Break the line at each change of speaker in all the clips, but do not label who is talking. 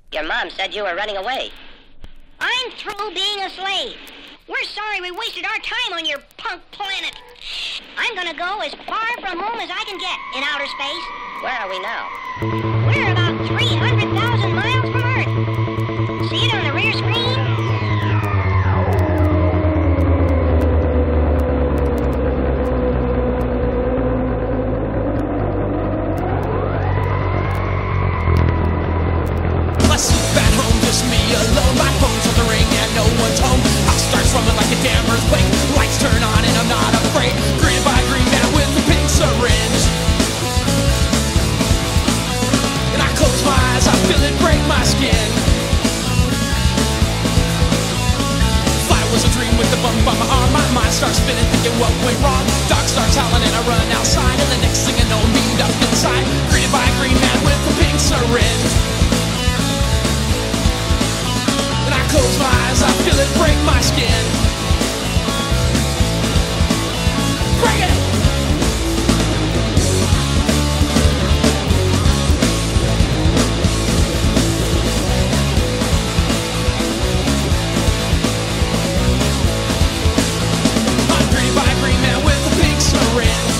Your mom said you were running away.
I'm through being a slave. We're sorry we wasted our time on your punk planet. I'm gonna go as far from home as I can get in outer space.
Where are we now?
We're about 300,000 miles from Earth. See it on the rear screen?
At home, just me alone. My phone's on the ring and no one's home. House starts rumbling like a damn earthquake. Lights turn on and I'm not afraid. Greeted by a green man with a pink syringe. And I close my eyes, I feel it break my skin. Flight was a dream with the bump on my arm. My mind starts spinning, thinking what went wrong. Dog starts howling and I run outside. And the next thing I know, I'm beamed up inside. Greeted by a green man with a pink syringe. Close my eyes, I feel it break my skin. Break it! I'm greeted by a green man with a pink syringe.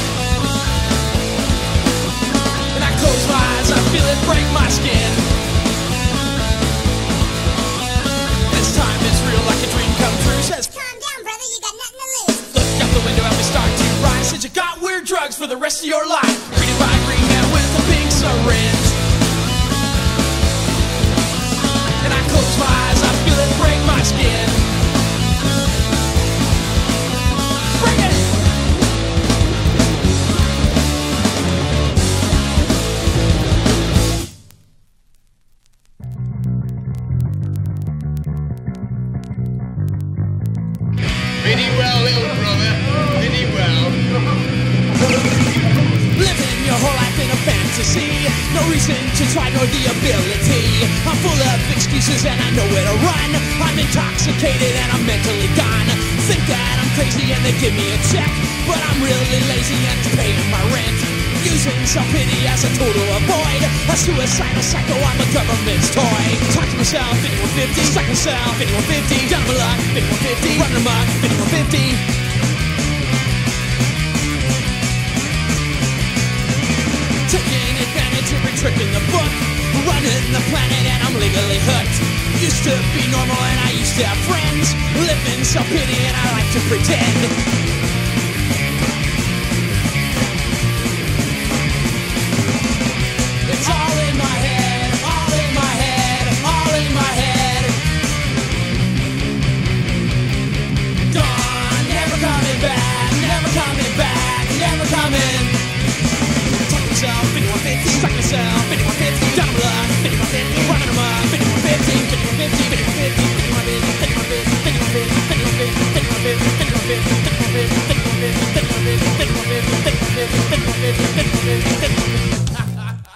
And I close my eyes, I feel it break my skin. Time is real like a dream come true. Says,
calm down, brother, you got nothing to lose.
Look out the window and we start to rise. Said you got weird drugs for the rest of your life. Greeted by a green man with a pink syringe. And I close my eyes, I feel it break my skin. Bring it!
Pretty well, little brother. Pretty well.
Living your whole life in a fantasy. No reason to try nor the ability. I'm full of excuses and I know where to run. I'm intoxicated and I'm mentally gone. Think that I'm crazy and they give me a check, but I'm really lazy and it's paying my rent. Using self-pity as a total avoid. A suicidal psycho, I'm a government's toy. Talk to myself, 5150. Suck myself, 5150. Down my luck, 5150. Running amok, 5150. Taking advantage, every trick in the book. Running the planet and I'm legally hooked. Used to be normal and I used to have friends. Living self-pity and I like to pretend. It's all in my head, all in my head, all in my head. Gone, never coming back, never coming back, never coming. Talk myself, 5150, strike myself, 5150, down the block, 5150, running them up, 5150, 5150, 5150,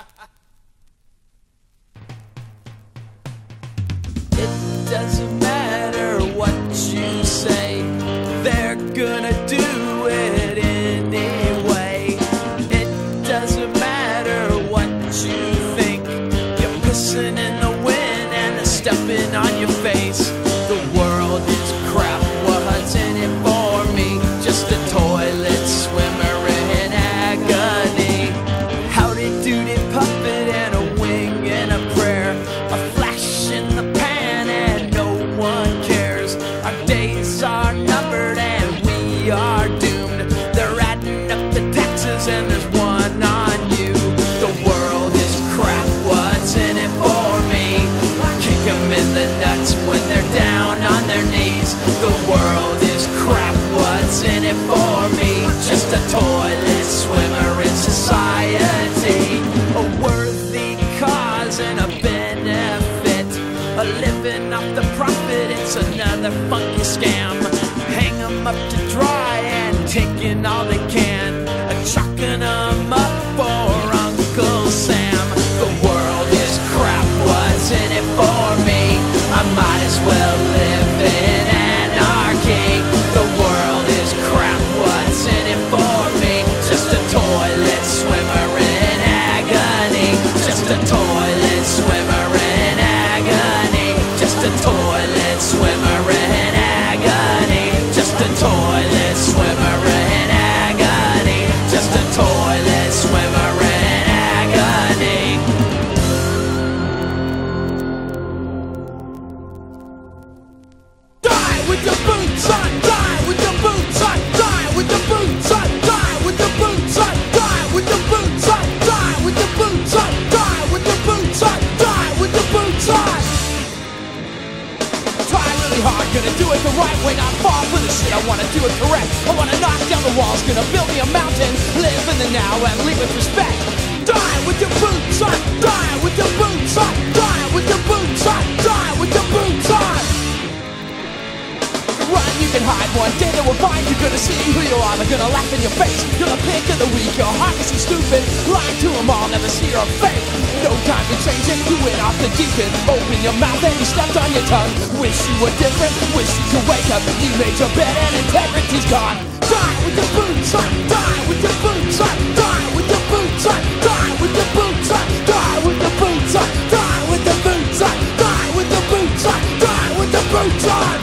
It doesn't matter what you say, they're gonna do it anyway. It doesn't matter what you think, you're pissing in the wind and they're stepping on your face. The world is crap, what's in it for me? Just a toilet swimmer in agony. Howdy doody puppet and a wing and a prayer, a flash in the pan and no one cares. Our days are numbered and we are doomed. They're adding up the taxes and there's one on you. The world is crap, what's in it for me? Kick them in the nuts when they're down on their knees. The world is crap, what's in it for me? Just a toilet swimmer in society. A worthy cause and a benefit. A living off the profit, it's another funky scam. Hang them up to dry and taking all they can. Chalking them up for Uncle Sam. The world is crap, what's in it for me? I might as well live in anarchy. The world is crap, what's in it for me? Just a toilet swimmer in agony. Just a toilet swimmer in agony. Gonna do it the right way, not fall for the shit. I wanna do it correct. I wanna knock down the walls. Gonna build me a mountain. Live in the now and leave with respect. Die with your boots on. Die with your boots on. Die with your boots on. Die with your boots on. Run, you can hide. One day they will find you. Gonna see who you are. They're gonna laugh in your face. Gonna pick of the weak. Your heart is so stupid. Lying to them all. Never see your fate. No time to change it. You went off the deep end. Open your mouth and you stepped on your tongue. Wish you were different. Wish you could wake up. You made your bed and integrity's gone. Die with your boots on. Die with your boots on. Die with your boots on. Die with your boots on. Die with your boots on. Die with the boots on. Die with the boots on. Die with the boots on.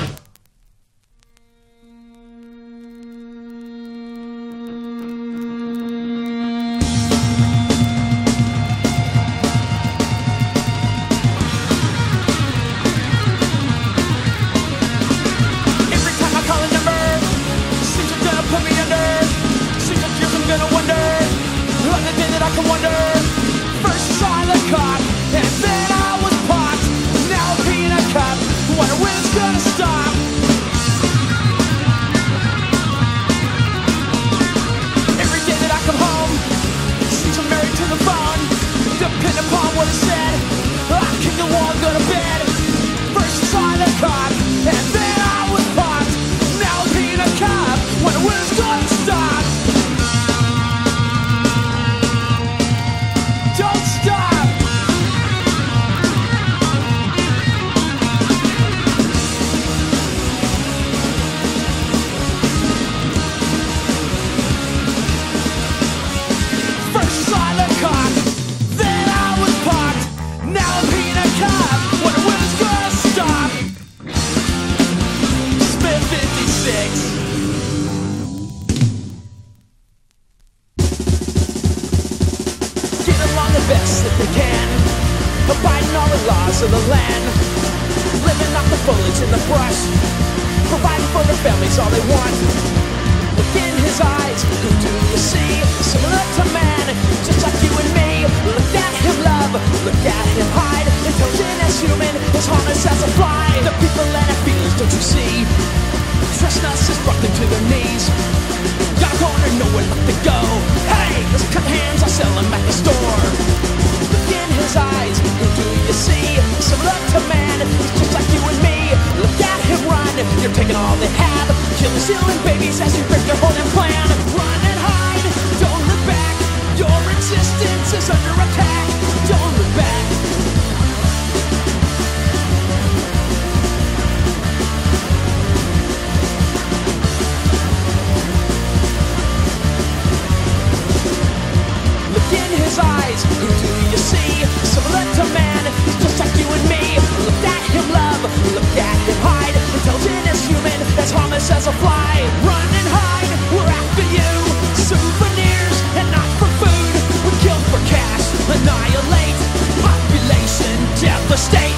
Best that they can, abiding all the laws of the land, living off the foliage in the brush, providing for their families all they want. Look in his eyes, who do you see? Similar to man, just like you and me. Look at him love, look at him hide. Intelligent as human, as harmless as a fly. The people and their feelings, don't you see? Trust us is broken to their knees. Got a corner, nowhere left to go. Hey, let's cut hands, I'll sell them at the store. Look in his eyes, who do you see? Similar to man, he's just like you and me. Look at him run, you're taking all they have. Killing, stealing babies as you break their whole damn plan. Run and hide, don't look back. Your existence is under attack. Don't look back. Eyes, who do you see? Similar to man, he's just like you and me. Look at him love, look at him hide. Intelligent as human, as harmless as a fly. Run and hide, we're after you. Souvenirs and not for food. We kill for cash, annihilate. Population devastate.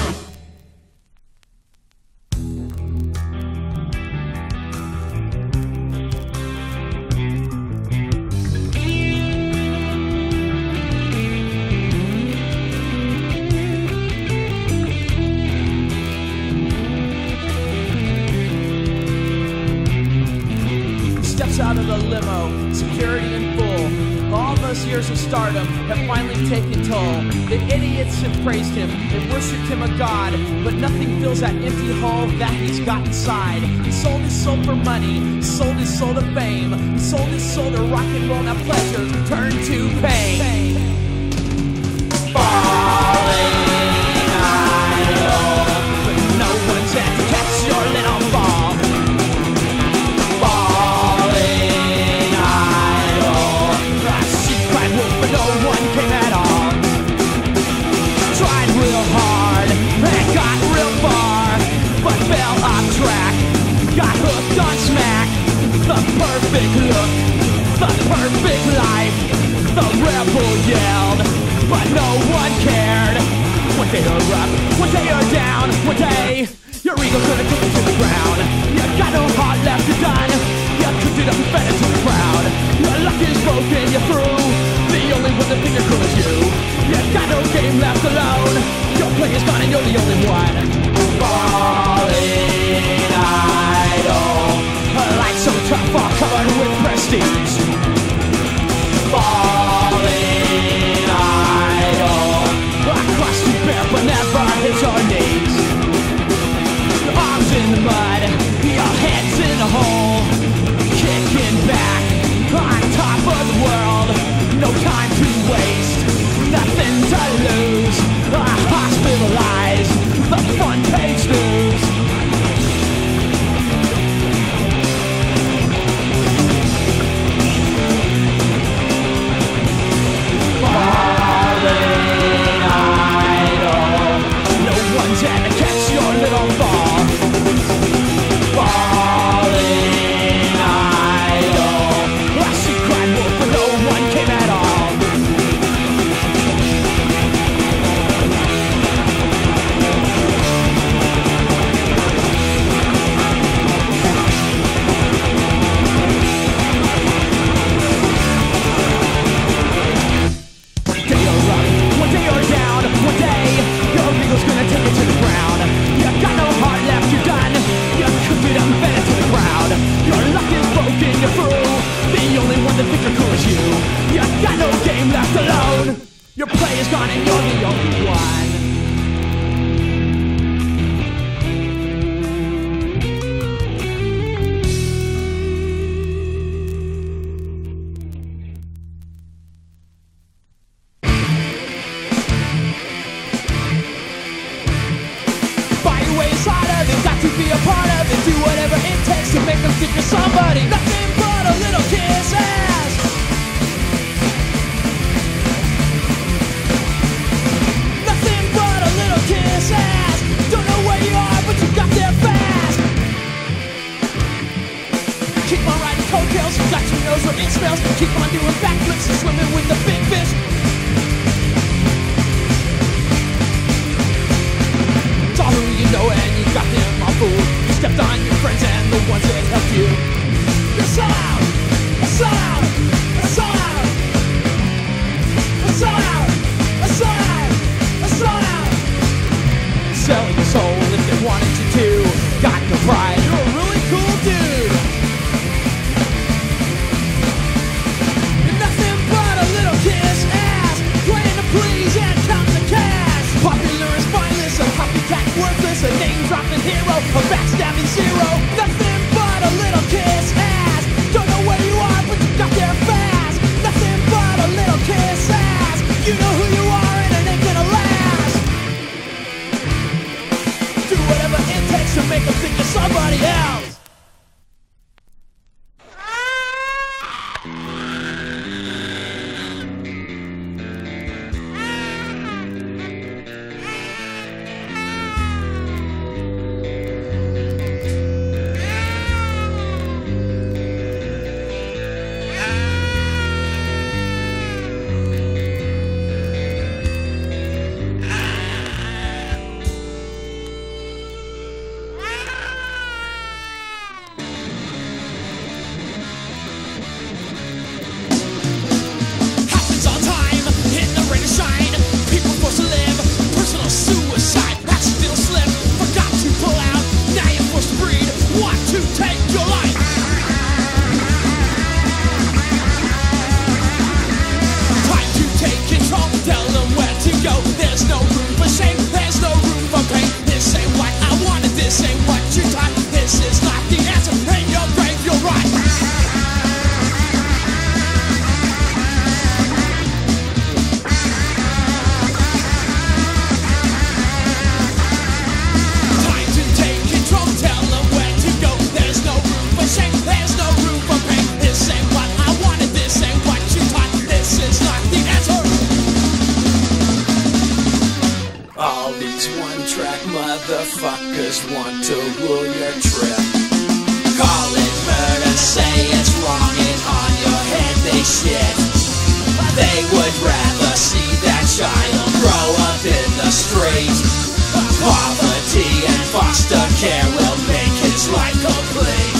Out of the limo, security in full. All those years of stardom have finally taken toll. The idiots have praised him, they worshipped him a god, but nothing fills that empty hole that he's got inside. He sold his soul for money, he sold his soul to fame, he sold his soul to rock and roll. Now pleasure turned to pain. Falling idle, but no one's there to catch your little fall. Got hooked on smack, the perfect look, the perfect life. The rebel yelled, but no one cared. One day you're up, one day you're down, one day your ego's gonna kick you to the ground. You got no heart left, you're done. You cooked it up and fed it to the crowd. Your luck is broken, you're through. The only one that thinks you're cool is you. You got no game left alone. Your play is gone and you're the only one. Falling out. the mud, your head's in a hole, kicking back on top of the world. No time to waste, nothing to lose. Hospitalized, the front page news. Falling idol, no one's ever catch your little fall. Falling idol, I see cried wolf but no one came at all. One day, your eagle's gonna take it to the ground. You got no heart left, you're done. You cooked it up and fed it to the crowd. Your luck is broken, you're through. The only one that thinks you're cool is you. You got no game left alone. Your play is gone and you're the only one. To be a part of it, do whatever it takes to make them think you're somebody. Nothing but a little kiss ass. Nothing but a little kiss ass. Don't know where you are, but you got there fast. Keep on riding coattails, you got your nose where it smells. Keep on doing backflips and swimming with the big fish. It's all who you know and you got them all fooled. You stepped on your friends and the ones that helped you. You're so loud, so loud, so loud, so loud, so loud, so loud. Selling your soul if they wanted you to. Got no pride, you're a really cool dude. You're nothing but a little kiss ass, playing to please and count the cash. Popular and spineless, a copycat worthless, a name-dropping hero, a backstabbing zero. Nothing but a little kiss ass. Don't know where you are, but you got there fast. Nothing but a little kiss ass. You know who you are and it ain't gonna last. Do whatever it takes to make them think you're somebody else. Motherfuckers want to rule your trip. Call it murder, say it's wrong, and on your head they shit. They would rather see that child grow up in the street. Poverty and foster care will make his life complete.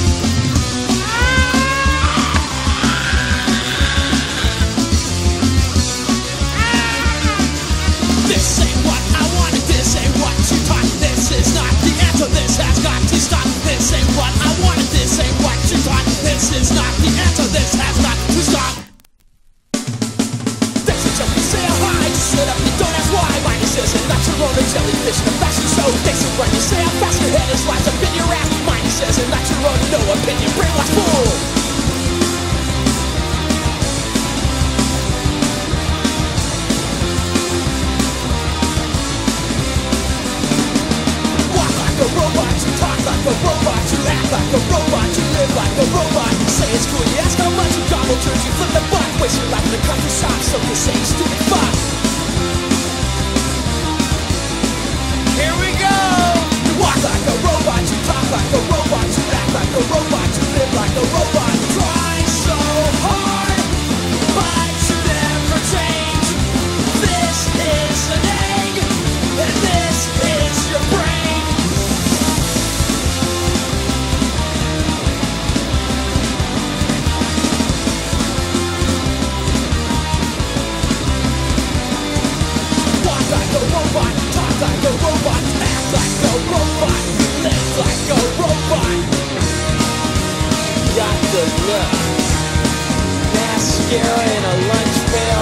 This ain't what I wanted, this ain't what you taught. This is not the answer, this has got to stop. This ain't what I wanted, this ain't what you taught. This is not the answer, this has got to stop. This is just to say hi, just sit up, you don't ask why. Why this isn't natural. on a jellyfish in a fashion show. They say run, you say how fast your head is locked up in your ass. Mine says and that's your own, no opinion, brainwash fool. Walk like a robot, you talk like a robot, you act like a robot, you live like a robot. You say it's cool, you ask how much you gobble turns, you flip the buck, waste your life in a coffee shop, so you say you stupid fuck. Here we go! You walk like a robot, you talk like a robot, you act like a robot, you live like a robot. Try so hard, but you never change. This is an egg, and this is your brain. Walk like a robot, talk like a robot, act like a robot, live like a robot. Got the look, mascara in a lunch pail.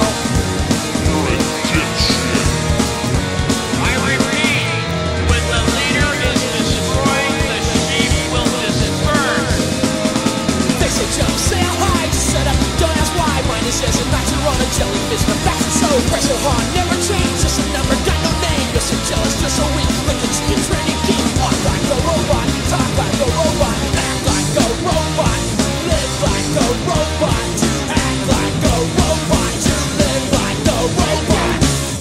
I repeat, when the leader is destroyed, the sheep will disperse.
They say jump, say how high, just shut up, don't ask why. Mine is as a not you're on a jellyfish, the fashion show, press so hard, never change, just a number, got no name. You're so jealous, just so weak, like a chicken training king. Walk like a robot, talk like a robot, act like a robot, live like a robot, act like a robot, you live like a robot.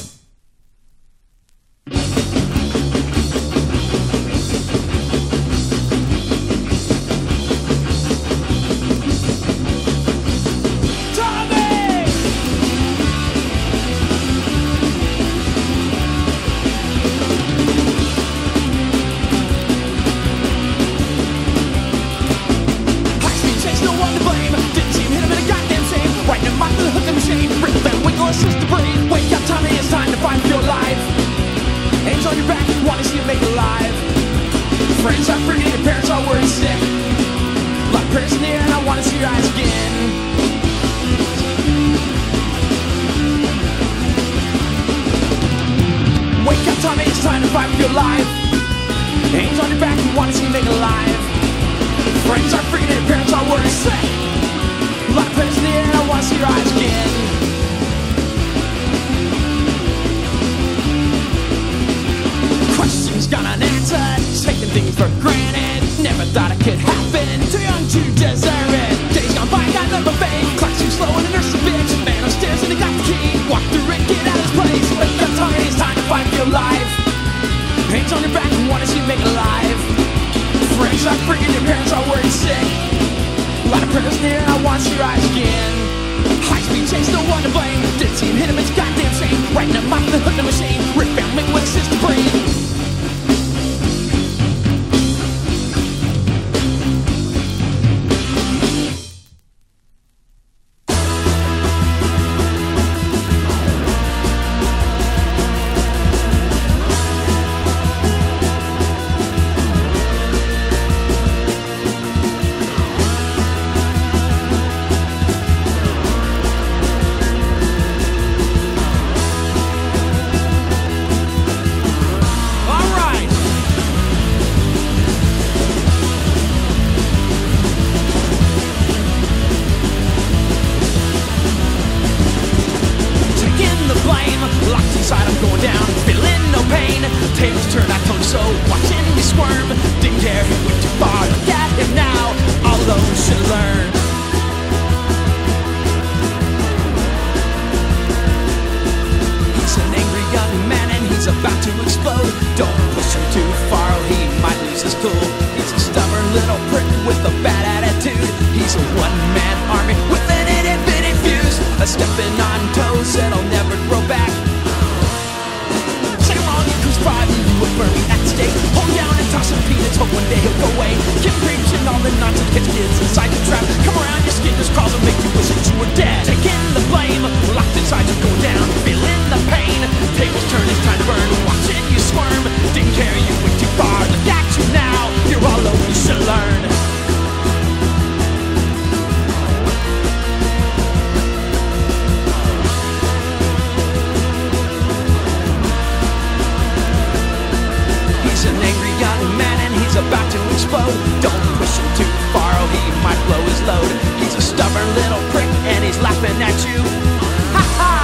Tommy! High-speed chase, no one to blame. Didn't see him hit him in a goddamn shame. Right in the mouth of the hook and machine. Rip that winkle, assist the brain. Wake up, Tommy, it's time to find your life. Hands on your back, wanna see you make it alive. Friends are free, your parents are worried sick. Like prayers in the air, and I wanna see your eyes again. Wake up, Tommy, it's time to fight for your life. Hands on your back, you wanna see you make it alive. Friends are free, and your parents are worried sick. Like prayers in the air, and I wanna see your eyes again. Questions got unanswered, taking things for granted. Never thought it could happen, too young to deserve it. Days gone by, got no buffet. Clock's too slow and the nurse a bitch. Man upstairs and he got the key. Walk through it, get out of his place. Wake up, Tommy, it's time to fight for your life. Hands on your back, you wanna see you make it alive. Friends are free and your parents are worried sick. A lot of prayers in the air, I wanna see your eyes again. High-speed chase, no one to blame. Didn't see him hit him, it's a goddamn shame. Right in the mouth of the hook of the machine. Rip down, make what assist the brain. Stepping on toes and I'll never grow back. Say wrong, you crucified me, you would burn me at stake. Hold down and toss some peanuts, hope one day he'll go away. Keep preaching all the nonsense, catch kids inside the trap. Come around, your skin just crawls and make you wish that you were dead. Taking the blame, locked inside, just going down, feeling the pain. Tables turn, it's time to burn, watching you squirm. Didn't carry you went too far, look at you now. You're all alone, you should learn. He's an angry young man and he's about to explode. Don't push him too far or he might blow his load. He's a stubborn little prick and he's laughing at you. Ha ha!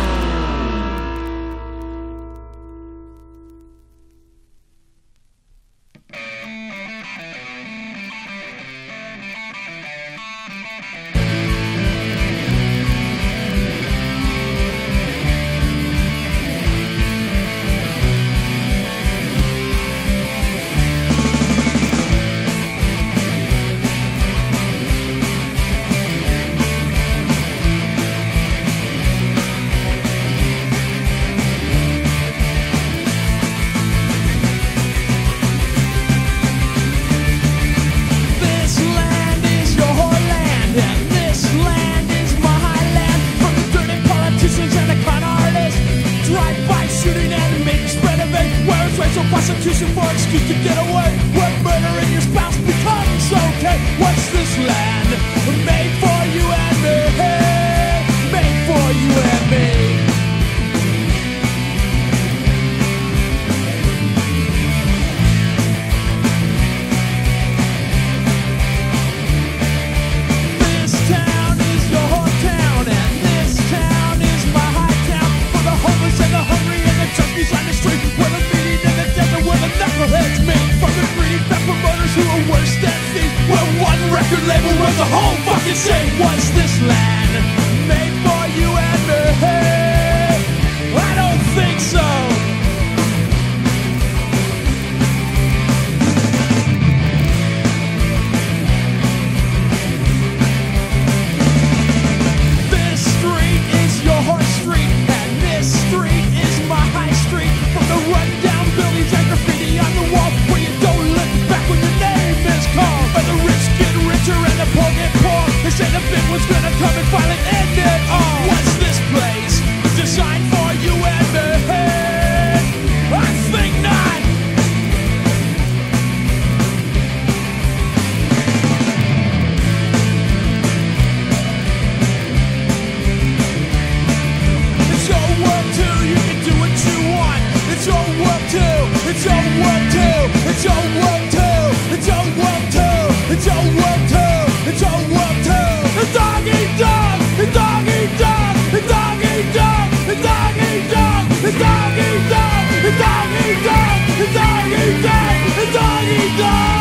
Prosecution for excuse to get away when murdering your spouse becomes okay. What's this land made for you and me? Made for you and me. This town is your hometown, and this town is my high town. For the homeless and the hungry and the junkies on the street, where the where the knuckleheads meet. From the greedy fat promoters who are worse than thieves. Where one record label was the whole fucking scene. Was this land made for you and me? I don't think so. This street is your horse street, and this street is my high street. From the rundown buildings and graffiti on the wall, where you don't look back when your name is called. Where the rich get richer and the poor get poor. They say the big one's gonna come and finally end it all. What's this place designed for you and me? I think not. It's your world too, you can do what you want. It's your world too, it's your world too, it's your world too, it's your world too, it's your world too, it's your world too. The dog eat dog, the dog eat dog, the dog eat dog, the dog eat dog, the dog eat dog, the dog eat dog, the dog eat dog, the dog eat dog.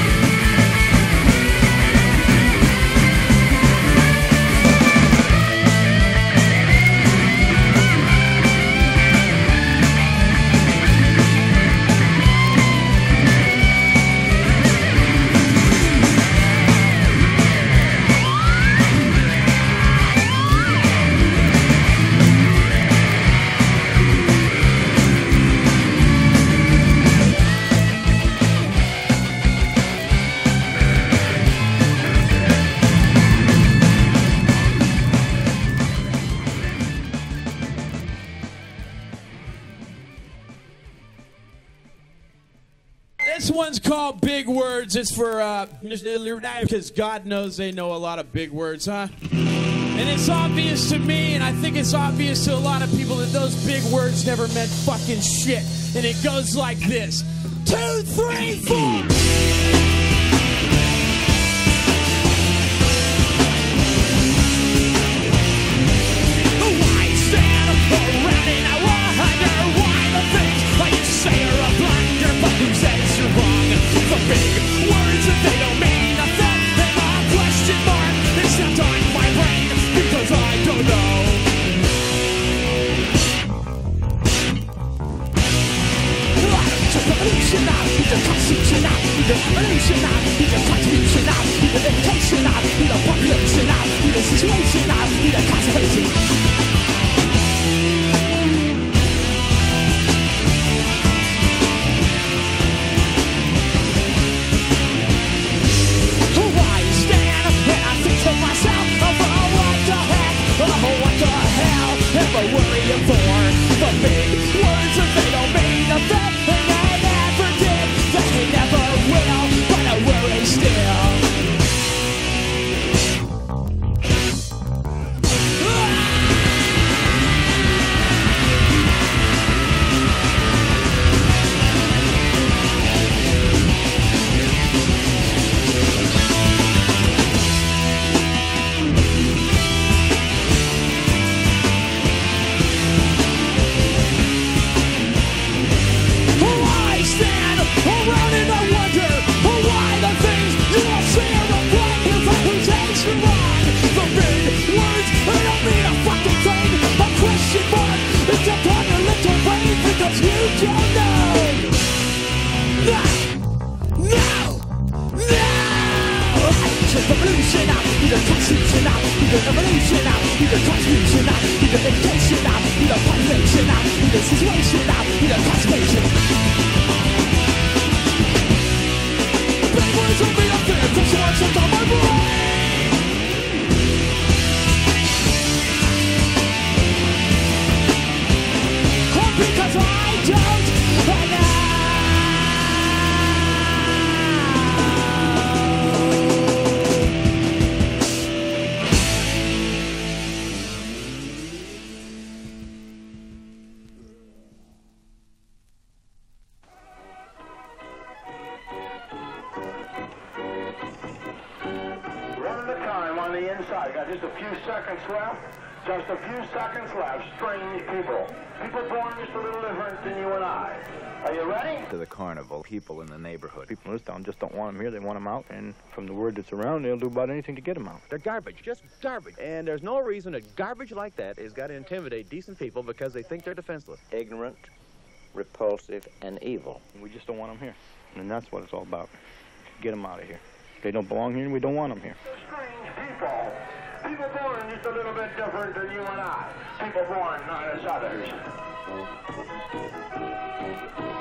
This one's called Big Words. It's for, because God knows they know a lot of big words, huh? And it's obvious to me, and I think it's obvious to a lot of people, that those big words never meant fucking shit. And it goes like this. 2, 3, 4. Still. around and I wonder why the things you all say are a blank reputation wrong. For me, words they don't mean a fucking thing. A question mark is upon your little brain because you don't know. No! Revolution out, need a constitution out, need an evolution out, need a contribution out, need an education out, need a population out, need a situation out, need a conservation. Big words will be up there, push what's on my brain. All because I don't know.
Inside. Got just a few seconds left. Just a few seconds left. Strange people. People born just a little different than you and I. Are you ready?
To the carnival, people in the neighborhood.
People in this town just don't want them here. They want them out. And from the word that's around, they'll do about anything to get them out.
They're garbage. Just garbage. And there's no reason that garbage like that is got to intimidate decent people because they think they're defenseless.
Ignorant, repulsive, and evil.
And we just don't want them here. And that's what it's all about. Get them out of here. They don't belong here, and we don't want them here.
Strange people. People born just a little bit different than you and I. People born not as others.